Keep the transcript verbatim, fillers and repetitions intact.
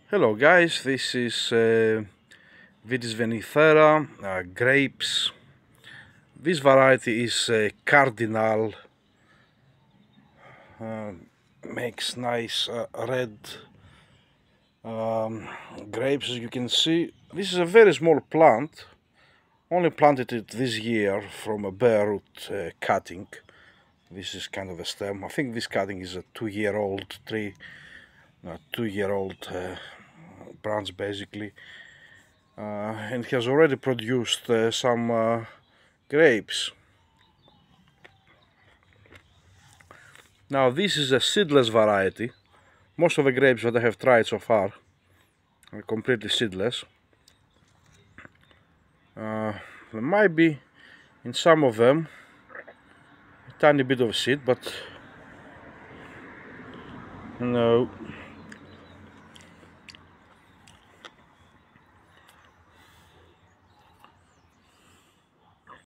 Hello guys, this is uh, Vitis vinifera, uh, grapes. This variety is uh, Cardinal, uh, makes nice uh, red um, grapes as you can see. This is a very small plant, only planted it this year from a bare root uh, cutting. This is kind of a stem. I think this cutting is a two-year-old tree, a two-year-old uh, branch basically. Uh, and has already produced uh, some uh, grapes. Now this is a seedless variety. Most of the grapes that I have tried so far are completely seedless. Uh, there might be in some of them a tiny bit of seed, but no.